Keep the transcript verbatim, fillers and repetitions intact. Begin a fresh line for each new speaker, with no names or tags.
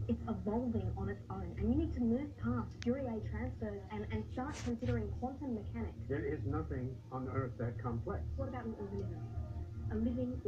It's evolving on its own, and you need to move past Fourier transfers and, and start considering quantum mechanics.
There is nothing on Earth that complex.
What about an organism? A living